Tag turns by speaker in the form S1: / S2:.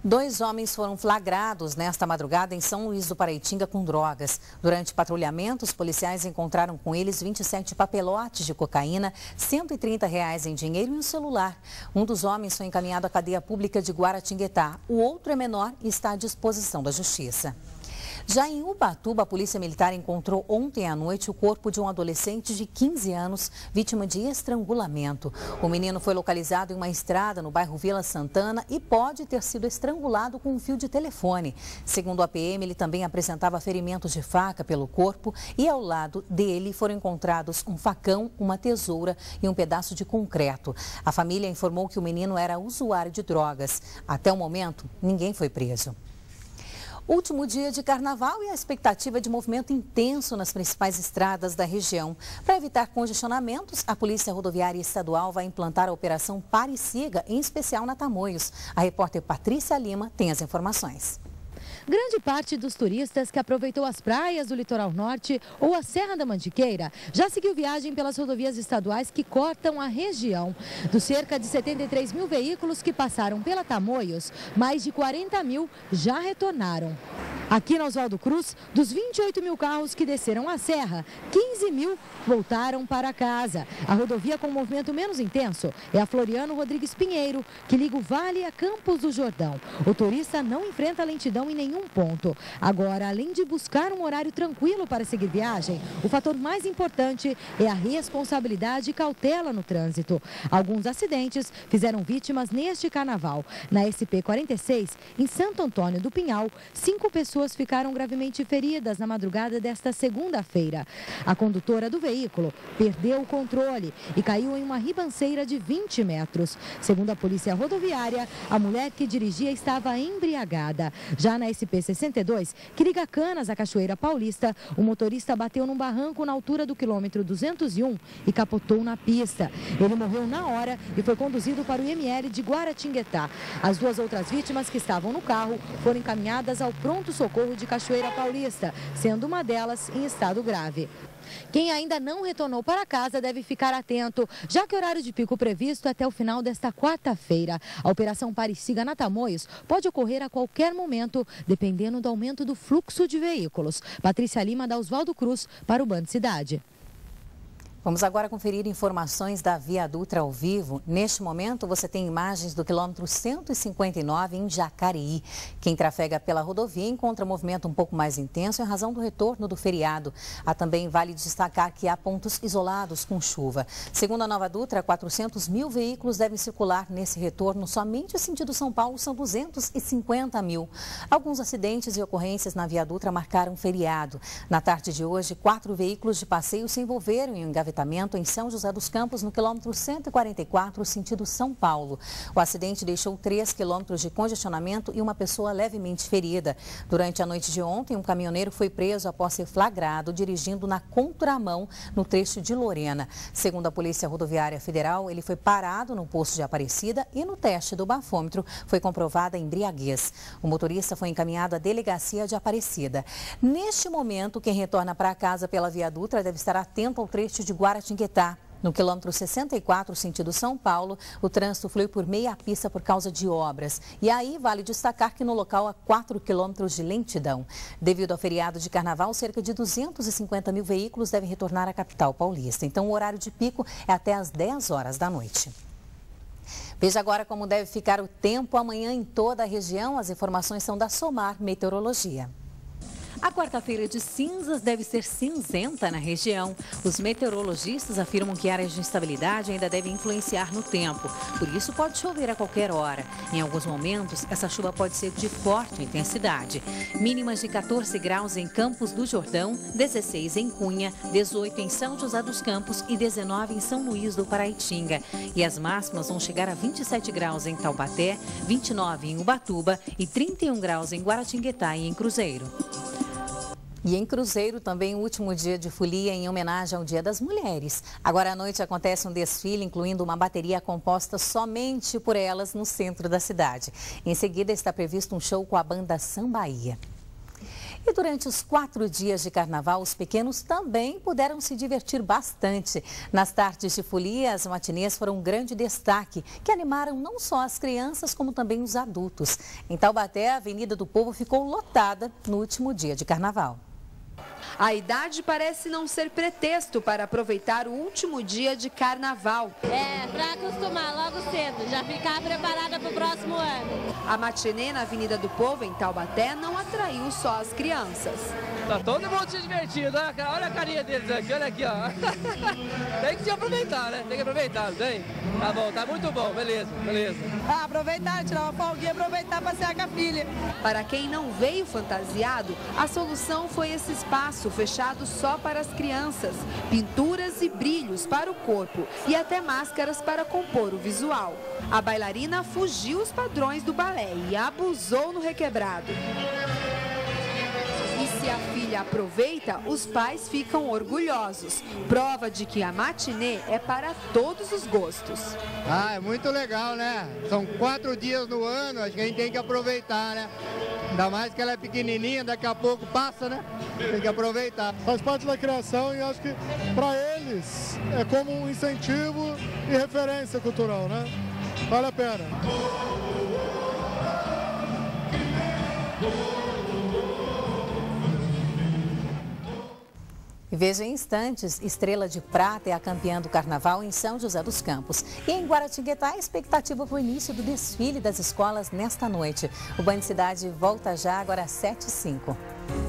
S1: Dois homens foram flagrados nesta madrugada em São Luís do Paraitinga com drogas. Durante patrulhamento, os policiais encontraram com eles 27 papelotes de cocaína, R$ 130 em dinheiro e um celular. Um dos homens foi encaminhado à cadeia pública de Guaratinguetá. O outro é menor e está à disposição da justiça. Já em Ubatuba, a Polícia Militar encontrou ontem à noite o corpo de um adolescente de 15 anos, vítima de estrangulamento. O menino foi localizado em uma estrada no bairro Vila Santana e pode ter sido estrangulado com um fio de telefone. Segundo a PM, ele também apresentava ferimentos de faca pelo corpo e ao lado dele foram encontrados um facão, uma tesoura e um pedaço de concreto. A família informou que o menino era usuário de drogas. Até o momento, ninguém foi preso. Último dia de carnaval e a expectativa de movimento intenso nas principais estradas da região. Para evitar congestionamentos, a Polícia Rodoviária Estadual vai implantar a Operação Pare e Siga, em especial na Tamoios. A repórter Patrícia Lima tem as informações.
S2: Grande parte dos turistas que aproveitou as praias do litoral norte ou a Serra da Mantiqueira já seguiu viagem pelas rodovias estaduais que cortam a região. Dos cerca de 73 mil veículos que passaram pela Tamoios, mais de 40 mil já retornaram. Aqui na Oswaldo Cruz, dos 28 mil carros que desceram a serra, 15 mil voltaram para casa. A rodovia com movimento menos intenso é a Floriano Rodrigues Pinheiro, que liga o Vale a Campos do Jordão. O turista não enfrenta lentidão em nenhum ponto. Agora, além de buscar um horário tranquilo para seguir viagem, o fator mais importante é a responsabilidade e cautela no trânsito. Alguns acidentes fizeram vítimas neste carnaval. Na SP-46, em Santo Antônio do Pinhal, 5 pessoas ficaram gravemente feridas na madrugada desta segunda-feira. A condutora do veículo perdeu o controle e caiu em uma ribanceira de 20 metros. Segundo a Polícia Rodoviária, a mulher que dirigia estava embriagada. Já na SP-62, que liga Canas à Cachoeira Paulista, o motorista bateu num barranco na altura do quilômetro 201 e capotou na pista. Ele morreu na hora e foi conduzido para o IML de Guaratinguetá. As duas outras vítimas que estavam no carro foram encaminhadas ao pronto-socorro de Cachoeira Paulista, sendo uma delas em estado grave. Quem ainda não retornou para casa deve ficar atento, já que o horário de pico previsto é até o final desta quarta-feira. A Operação Pare e Siga na Tamoios pode ocorrer a qualquer momento, dependendo do aumento do fluxo de veículos. Patrícia Lima, da Oswaldo Cruz, para o Band Cidade.
S1: Vamos agora conferir informações da Via Dutra ao vivo. Neste momento, você tem imagens do quilômetro 159 em Jacareí. Quem trafega pela rodovia encontra movimento um pouco mais intenso em razão do retorno do feriado. Também vale destacar que há pontos isolados com chuva. Segundo a Nova Dutra, 400 mil veículos devem circular nesse retorno. Somente o sentido São Paulo são 250 mil. Alguns acidentes e ocorrências na Via Dutra marcaram feriado. Na tarde de hoje, 4 veículos de passeio se envolveram em um engavetamento em São José dos Campos, no quilômetro 144, sentido São Paulo. O acidente deixou 3 quilômetros de congestionamento e uma pessoa levemente ferida. Durante a noite de ontem, um caminhoneiro foi preso após ser flagrado dirigindo na contramão no trecho de Lorena. Segundo a Polícia Rodoviária Federal, ele foi parado no posto de Aparecida e no teste do bafômetro foi comprovada a embriaguez. O motorista foi encaminhado à delegacia de Aparecida. Neste momento, quem retorna para casa pela Via Dutra deve estar atento ao trecho de Guaratinguetá. No quilômetro 64, sentido São Paulo, o trânsito flui por meia pista por causa de obras. E aí vale destacar que no local há 4 quilômetros de lentidão. Devido ao feriado de carnaval, cerca de 250 mil veículos devem retornar à capital paulista. Então o horário de pico é até às 10 horas da noite. Veja agora como deve ficar o tempo amanhã em toda a região. As informações são da Somar Meteorologia. A quarta-feira de cinzas deve ser cinzenta na região. Os meteorologistas afirmam que áreas de instabilidade ainda devem influenciar no tempo. Por isso, pode chover a qualquer hora. Em alguns momentos, essa chuva pode ser de forte intensidade. Mínimas de 14 graus em Campos do Jordão, 16 em Cunha, 18 em São José dos Campos e 19 em São Luís do Paraitinga. E as máximas vão chegar a 27 graus em Taubaté, 29 em Ubatuba e 31 graus em Guaratinguetá e em Cruzeiro. E em Cruzeiro também o último dia de folia em homenagem ao Dia das Mulheres. Agora à noite acontece um desfile incluindo uma bateria composta somente por elas no centro da cidade. Em seguida está previsto um show com a banda Sambaia. E durante os 4 dias de carnaval, os pequenos também puderam se divertir bastante. Nas tardes de folia, as matinês foram um grande destaque, que animaram não só as crianças, como também os adultos. Em Taubaté, a Avenida do Povo ficou lotada no último dia de carnaval.
S3: A idade parece não ser pretexto para aproveitar o último dia de carnaval.
S4: Para acostumar logo cedo, já ficar preparada para o próximo ano.
S3: A matinê na Avenida do Povo, em Taubaté, não atraiu só as crianças.
S5: Tá todo mundo se divertindo, né? Olha a carinha deles aqui, olha aqui, ó. Tem que se aproveitar, né? Tem que aproveitar, não tem? Tá bom, tá muito bom, beleza, beleza.
S6: Aproveitar, tirar uma folguinha, aproveitar, passear com a filha.
S3: Para quem não veio fantasiado, a solução foi esse espaço fechado só para as crianças, pinturas e brilhos para o corpo e até máscaras para compor o visual. A bailarina fugiu os padrões do balé e abusou no requebrado. E se a filha aproveita, os pais ficam orgulhosos. Prova de que a matinê é para todos os gostos.
S7: É muito legal, né? São 4 dias no ano, acho que a gente tem que aproveitar, né? Ainda mais que ela é pequenininha, daqui a pouco passa, né? Tem que aproveitar.
S8: Faz parte da criação e acho que para eles é como um incentivo e referência cultural, né? Vale a pena.
S1: E veja em instantes, Estrela de Prata é a campeã do carnaval em São José dos Campos. E em Guaratinguetá, a expectativa para o início do desfile das escolas nesta noite. O Band Cidade volta já agora às 7h05.